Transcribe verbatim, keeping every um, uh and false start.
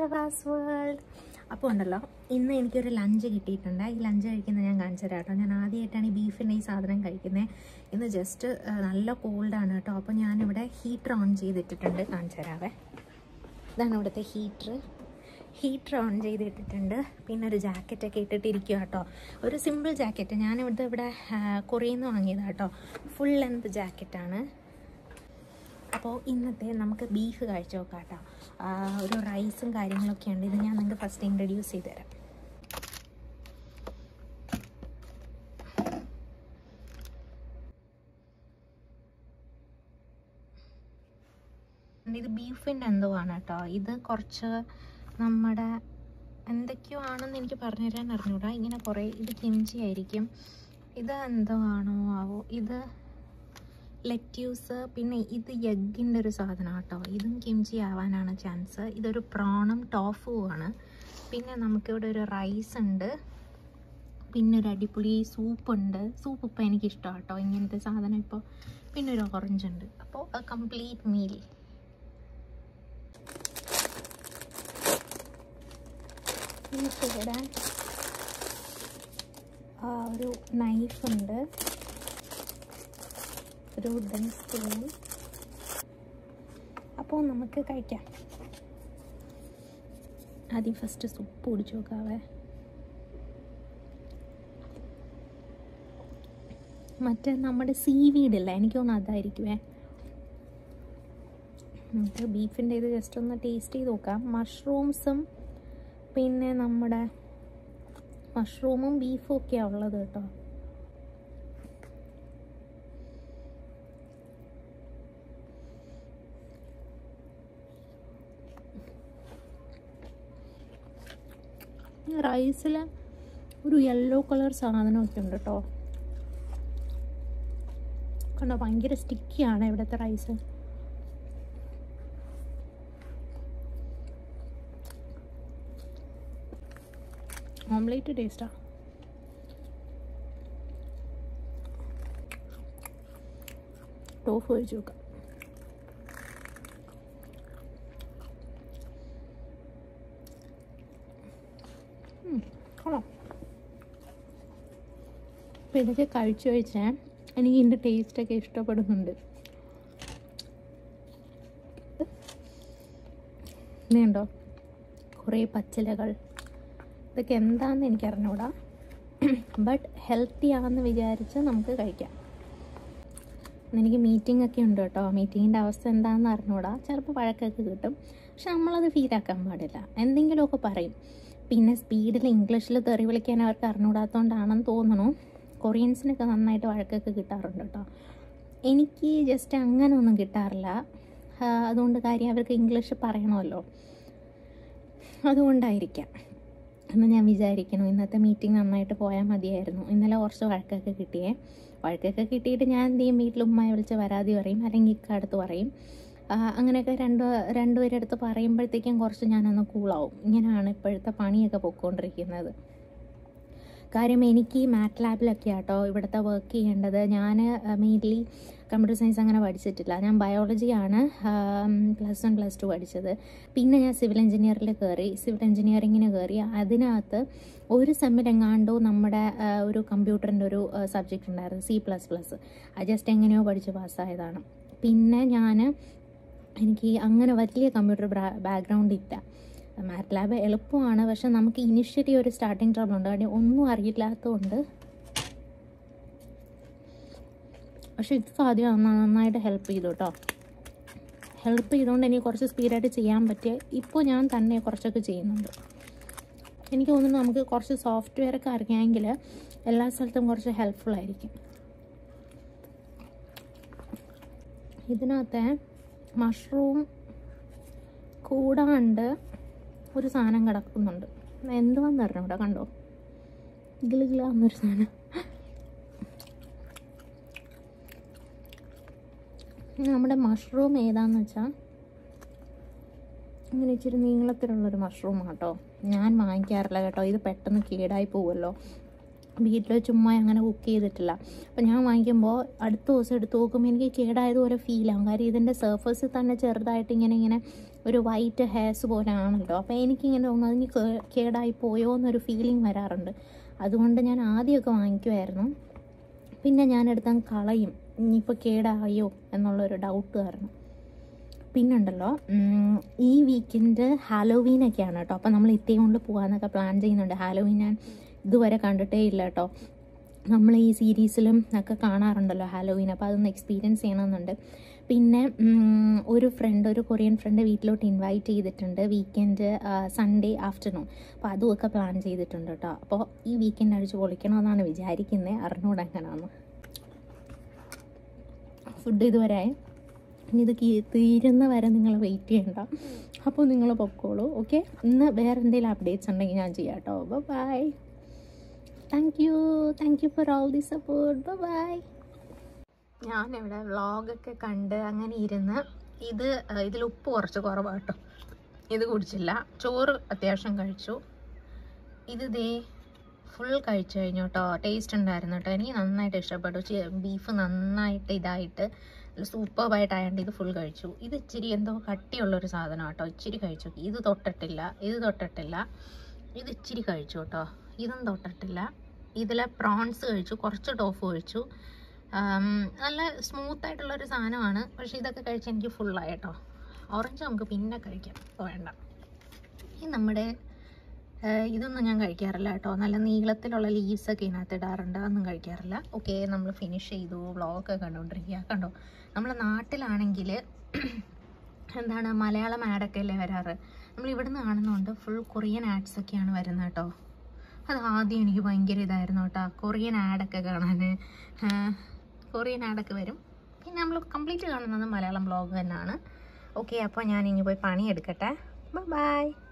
ഷെഫാസ് world. അപ്പോൾ ഉണ്ടല്ലോ, ഇന്ന് എനിക്കൊരു ലഞ്ച് കിട്ടിയിട്ടുണ്ട്. ഈ ലഞ്ച് കഴിക്കുന്നത് ഞാൻ കാണിച്ചു തരാം കേട്ടോ. ഞാൻ ആദ്യമായിട്ടാണ് ഈ ബീഫിൻ്റെ ഈ സാധനം കഴിക്കുന്നത്. ഇന്ന് ജസ്റ്റ് നല്ല കോൾഡാണ് കേട്ടോ. അപ്പോൾ ഞാനിവിടെ ഹീറ്റർ ഓൺ ചെയ്തിട്ടിട്ടുണ്ട്, കാണിച്ചു തരാവേ. ഇതാണ് ഇവിടുത്തെ ഹീറ്റർ. Heater on ചെയ്തിട്ടിട്ടുണ്ട്. പിന്നെ ഒരു ജാക്കറ്റൊക്കെ ഇട്ടിട്ടിരിക്കുക കേട്ടോ. ഒരു സിമ്പിൾ ജാക്കറ്റ്. ഞാനിവിടെ ഇവിടെ കൊറിയയിൽ നിന്ന് വാങ്ങിയതാണ് കേട്ടോ. ഫുൾ ലെന്ത് ജാക്കറ്റാണ്. അപ്പോൾ ഇന്നത്തെ നമുക്ക് ബീഫ് കഴിച്ചു നോക്കാം കേട്ടോ. ഒരു റൈസും കാര്യങ്ങളൊക്കെ ഉണ്ട്. ഇത് ഞാൻ നിങ്ങൾക്ക് ഫസ്റ്റ് ഇൻട്രൊഡ്യൂസ് ചെയ്ത് തരാം. ഇത് ബീഫിൻ്റെ എന്തോ ആണ് കേട്ടോ. ഇത് കുറച്ച് നമ്മുടെ എന്തൊക്കെയോ ആണെന്ന് എനിക്ക് പറഞ്ഞു തരാൻ അറിഞ്ഞൂടാ. ഇങ്ങനെ കുറേ ഇത് കിംചി ആയിരിക്കും. ഇത് എന്തോ ആണോ ആവോ. ഇത് ലെറ്റ്യൂസ്. പിന്നെ ഇത് എഗ്ഗിൻ്റെ ഒരു സാധനം കേട്ടോ. ഇതും കിംചി ആവാനാണ് ചാൻസ്. ഇതൊരു പ്രോണും ടോഫുമാണ്. പിന്നെ നമുക്കിവിടെ ഒരു റൈസ് ഉണ്ട്. പിന്നെ ഒരു അടിപൊളി സൂപ്പുണ്ട്. സൂപ്പ് ഇപ്പോൾ എനിക്കിഷ്ടമാണ് കേട്ടോ, ഇങ്ങനത്തെ സാധനം ഇപ്പോൾ. പിന്നെ ഒരു ഓറഞ്ച് ഉണ്ട്. അപ്പോൾ എ കംപ്ലീറ്റ് മീൽ. ഇവിടെ ഒരു നൈഫുണ്ട്, ഒരു വുഡൻ സ്പൂൺ. അപ്പോൾ നമുക്ക് കഴിക്കാം. ആദ്യം ഫസ്റ്റ് സൂപ്പ് കുടിച്ചു നോക്കാവേ. മറ്റേ നമ്മുടെ സീവീഡില്ല, എനിക്ക് തോന്നുന്നു അതായിരിക്കുമേ. നമുക്ക് ബീഫിൻ്റെ ഇത് ജസ്റ്റ് ഒന്ന് ടേസ്റ്റ് ചെയ്ത് നോക്കാം. മഷ്റൂംസും പിന്നെ നമ്മുടെ മഷ്റൂമും ബീഫും ഒക്കെയാണ് ഉള്ളത് കേട്ടോ. റൈസിൽ ഒരു യെല്ലോ കളർ സാധനമൊക്കെ ഉണ്ട് കേട്ടോ. കണ്ടോ, ഭയങ്കര സ്റ്റിക്കിയാണ് ഇവിടുത്തെ റൈസ്. ഓംലേറ്റ് ടേസ്റ്റാ. ടോഫ് കഴിച്ചു നോക്കാം. അപ്പോൾ ഇതൊക്കെ കഴിച്ചു കഴിച്ചാൽ എനിക്ക് ഇതിൻ്റെ ടേസ്റ്റൊക്കെ ഇഷ്ടപ്പെടുന്നുണ്ട്. ഇതുണ്ടോ കുറേ പച്ചിലകൾ. ഇതൊക്കെ എന്താണെന്ന് എനിക്കറിഞ്ഞൂടാ. ബട്ട് ഹെൽത്തി ആണെന്ന് വിചാരിച്ച് നമുക്ക് കഴിക്കാം. എനിക്ക് മീറ്റിംഗ് ഒക്കെ ഉണ്ട് കേട്ടോ. മീറ്റിങ്ങിൻ്റെ അവസ്ഥ എന്താണെന്ന് അറിഞ്ഞൂടാ. ചിലപ്പോൾ വഴക്കൊക്കെ കിട്ടും. പക്ഷെ നമ്മളത് ഫീലാക്കാൻ പാടില്ല. എന്തെങ്കിലുമൊക്കെ പറയും. പിന്നെ സ്പീഡിൽ ഇംഗ്ലീഷിൽ തെറി വിളിക്കാൻ അവർക്ക് അറിഞ്ഞൂടാത്തതുകൊണ്ടാണെന്ന് തോന്നണു. കൊറിയൻസിനൊക്കെ നന്നായിട്ട് വഴക്കൊക്കെ കിട്ടാറുണ്ട് കേട്ടോ. എനിക്ക് ജസ്റ്റ് അങ്ങനെ ഒന്നും കിട്ടാറില്ല. അതുകൊണ്ട് കാര്യം അവർക്ക് ഇംഗ്ലീഷ് പറയണമല്ലോ, അതുകൊണ്ടായിരിക്കാം എന്ന് ഞാൻ വിചാരിക്കുന്നു. ഇന്നത്തെ മീറ്റിംഗ് നന്നായിട്ട് പോയാൽ മതിയായിരുന്നു. ഇന്നലെ കുറച്ച് വഴക്കൊക്കെ കിട്ടിയേ. വഴക്കൊക്കെ കിട്ടിയിട്ട് ഞാൻ എന്ത് ചെയ്യും, വീട്ടിൽ ഉമ്മയെ വിളിച്ച് പരാതി പറയും, അല്ലെങ്കിൽ ഇക്കടുത്ത് പറയും. അങ്ങനെയൊക്കെ രണ്ട് രണ്ടുപേരുടെ അടുത്ത് പറയുമ്പോഴത്തേക്കും കുറച്ച് ഞാനൊന്ന് കൂളാവും. ഇങ്ങനെയാണ് ഇപ്പോഴത്തെ പണിയൊക്കെ പൊയ്ക്കൊണ്ടിരിക്കുന്നത്. കാര്യം എനിക്ക് മാറ്റ് ലാബിലൊക്കെ ആട്ടോ ഇവിടുത്തെ വർക്ക് ചെയ്യേണ്ടത്. ഞാൻ മെയിൻലി കമ്പ്യൂട്ടർ സയൻസ് അങ്ങനെ പഠിച്ചിട്ടില്ല. ഞാൻ ബയോളജിയാണ് പ്ലസ് വൺ പ്ലസ് ടു പഠിച്ചത്. പിന്നെ ഞാൻ സിവിൽ എഞ്ചിനീയറിൽ കയറി. സിവിൽ എഞ്ചിനീയറിങ്ങിന് കയറി. അതിനകത്ത് ഒരു സെമ്മിലെങ്ങാണ്ടോ നമ്മുടെ ഒരു കമ്പ്യൂട്ടറിൻ്റെ ഒരു സബ്ജക്റ്റ് ഉണ്ടായിരുന്നു, സി പ്ലസ് പ്ലസ്. അത് ജസ്റ്റ് എങ്ങനെയോ പഠിച്ച് പാസ്സായതാണ്. പിന്നെ ഞാൻ എനിക്ക് അങ്ങനെ വലിയ കമ്പ്യൂട്ടർ ബാക്ക്ഗ്രൗണ്ട് ഇല്ല. മാറ്റ് ലാബ് എളുപ്പമാണ്, പക്ഷെ നമുക്ക് ഇനിഷ്യലി ഒരു സ്റ്റാർട്ടിങ് ട്രബിൾ ഉണ്ട്. കാര്യം ഒന്നും അറിയില്ലാത്തതുകൊണ്ട്. പക്ഷെ ഇത് ആദ്യം നന്നായിട്ട് ഹെൽപ്പ് ചെയ്തു കേട്ടോ. ഹെൽപ്പ് ചെയ്തുകൊണ്ട് എനിക്ക് കുറച്ച് സ്പീഡായിട്ട് ചെയ്യാൻ പറ്റിയ. ഇപ്പോൾ ഞാൻ തന്നെ കുറച്ചൊക്കെ ചെയ്യുന്നുണ്ട്. എനിക്ക് തോന്നുന്നു നമുക്ക് കുറച്ച് സോഫ്റ്റ്വെയർ ഒക്കെ അറിയാമെങ്കിൽ എല്ലാ സ്ഥലത്തും കുറച്ച് ഹെൽപ്ഫുൾ ആയിരിക്കും. ഇതിനകത്തെ മഷ്റൂം കൂടാണ്ട് ഒരു സാധനം കിടക്കുന്നുണ്ട്. എന്തുവാന്ന് പറഞ്ഞു ഇവിടെ കണ്ടോ, ഗിളിഗിളാന്നൊരു സാധനം. നമ്മുടെ മഷ്റൂം ഏതാന്ന് വെച്ചാൽ ഇങ്ങനെ ഇച്ചിരി നീളത്തിലുള്ളൊരു മഷ്റൂം കേട്ടോ. ഞാൻ വാങ്ങിക്കാറില്ല കേട്ടോ, ഇത് പെട്ടെന്ന് കേടായി പോകുമല്ലോ. വീട്ടിൽ ചുമ്മാ അങ്ങനെ കുക്ക് ചെയ്തിട്ടില്ല. അപ്പോൾ ഞാൻ വാങ്ങിക്കുമ്പോൾ അടുത്ത ദിവസം എടുത്ത് നോക്കുമ്പോൾ എനിക്ക് കേടായതുപോലെ ഫീലാകും. കാര്യം ഇതിൻ്റെ സർഫസിൽ തന്നെ ചെറുതായിട്ട് ഇങ്ങനെ ഇങ്ങനെ ഒരു വൈറ്റ് ഹെയർസ് പോലെ ആണല്ലോ. അപ്പോൾ എനിക്കിങ്ങനെ തോന്നുന്നു അതിന് കേടായി പോയോ എന്നൊരു ഫീലിംഗ് വരാറുണ്ട്. അതുകൊണ്ട് ഞാൻ ആദ്യമൊക്കെ വാങ്ങിക്കുമായിരുന്നു, പിന്നെ ഞാനെടുത്തങ്ങ് കളയും, ഇനിയിപ്പോൾ കേടായോ എന്നുള്ളൊരു ഡൗട്ട് കാരണം. പിന്നുണ്ടല്ലോ, ഈ വീക്കെൻഡ് ഹാലോവീനൊക്കെയാണ് കേട്ടോ. അപ്പോൾ നമ്മൾ ഇത്തേ കൊണ്ട് പോകാമെന്നൊക്കെ പ്ലാൻ ചെയ്യുന്നുണ്ട്. ഹാലോവീൻ ഞാൻ ഇതുവരെ കണ്ടിട്ടേ ഇല്ല കേട്ടോ. നമ്മൾ ഈ സീരീസിലും ഒക്കെ കാണാറുണ്ടല്ലോ ഹാലോവീൻ, അപ്പോൾ അതൊന്ന് എക്സ്പീരിയൻസ് ചെയ്യണമെന്നുണ്ട്. പിന്നെ ഒരു ഫ്രണ്ട്, ഒരു കൊറിയൻ ഫ്രണ്ട് വീട്ടിലോട്ട് ഇൻവൈറ്റ് ചെയ്തിട്ടുണ്ട് വീക്കെൻഡ് സൺഡേ ആഫ്റ്റർനൂൺ. അപ്പോൾ അതുമൊക്കെ പ്ലാൻ ചെയ്തിട്ടുണ്ട് കേട്ടോ. അപ്പോൾ ഈ വീക്കെൻഡ് അടിച്ച് പൊളിക്കണമെന്നാണ് വിചാരിക്കുന്നത്. അറിഞ്ഞൂടെ എങ്ങനെയാണെന്ന്. ഫുഡ് ഇതുവരെ ഇനി ഇത് തീരുന്ന വരെ നിങ്ങൾ വെയിറ്റ് ചെയ്യണ്ട. അപ്പോൾ നിങ്ങൾ പൊക്കോളൂ. ഓക്കെ, ഇന്ന് വേറെ എന്തെങ്കിലും അപ്ഡേറ്റ്സ് ഉണ്ടെങ്കിൽ ഞാൻ ചെയ്യാം കേട്ടോ. Bye. Thank you thank you for all the support. Bye. ഞാനിവിടെ വ്ളോഗൊക്കെ കണ്ട് അങ്ങനെ ഇരുന്ന് ഇത് ഇതിൽ ഉപ്പ് കുറച്ച് കുറവാണ് കേട്ടോ. ഇത് കുടിച്ചില്ല. ചോറ് അത്യാവശ്യം കഴിച്ചു. ഇത് ദേ ഫുൾ കഴിച്ചു കഴിഞ്ഞു കേട്ടോ. ടേസ്റ്റ് ഉണ്ടായിരുന്നു കേട്ടോ. എനിക്ക് നന്നായിട്ട് ഇഷ്ടപ്പെട്ടു. ബീഫ് നന്നായിട്ട് ഇതായിട്ട് സൂപ്പർബായിട്ടായതുകൊണ്ട് ഇത് ഫുൾ കഴിച്ചു. ഇത് ഇച്ചിരി എന്തോ കട്ടിയുള്ളൊരു സാധനം കേട്ടോ. ഇച്ചിരി കഴിച്ചു. ഇത് തൊട്ടിട്ടില്ല, ഇത് തൊട്ടിട്ടില്ല. ഇത് ഇച്ചിരി കഴിച്ചു കേട്ടോ. ഇതും തൊട്ടിട്ടില്ല. ഇതിലെ പ്രോൺസ് കഴിച്ചു, കുറച്ച് ടോഫ് കഴിച്ചു. നല്ല സ്മൂത്തായിട്ടുള്ളൊരു സാധനമാണ്. പക്ഷേ ഇതൊക്കെ കഴിച്ച് എനിക്ക് ഫുള്ളായി കേട്ടോ. ഓറഞ്ച് നമുക്ക് പിന്നെ കഴിക്കാം, വേണ്ട. ഈ നമ്മുടെ ഇതൊന്നും ഞാൻ കഴിക്കാറില്ല കേട്ടോ. നല്ല നീളത്തിലുള്ള ലീവ്സൊക്കെ ഇതിനകത്ത് ഇടാറുണ്ട്, അതൊന്നും കഴിക്കാറില്ല. ഓക്കെ, നമ്മൾ ഫിനിഷ് ചെയ്തു. വ്ളോഗൊക്കെ കണ്ടുകൊണ്ടിരിക്കുക. കണ്ടോ, നമ്മളെ നാട്ടിലാണെങ്കിൽ എന്താണ് മലയാളം ആഡൊക്കെ അല്ലേ വരാറ്. നമ്മൾ ഇവിടുന്ന് കാണുന്നുണ്ട് ഫുൾ കൊറിയൻ ആഡ്സൊക്കെയാണ് വരുന്നത് കേട്ടോ. അത് ആദ്യം എനിക്ക് ഭയങ്കര ഇതായിരുന്നു കേട്ടോ, കൊറിയൻ ആഡൊക്കെ കാണാൻ. കൊറിയൻ ആഡൊക്കെ വരും. പിന്നെ നമ്മൾ കംപ്ലീറ്റ് കാണുന്നത് മലയാളം വ്ളോഗ് തന്നെയാണ്. ഓക്കെ, അപ്പോൾ ഞാൻ ഇനി പോയി പണിയെടുക്കട്ടെ. ബൈ.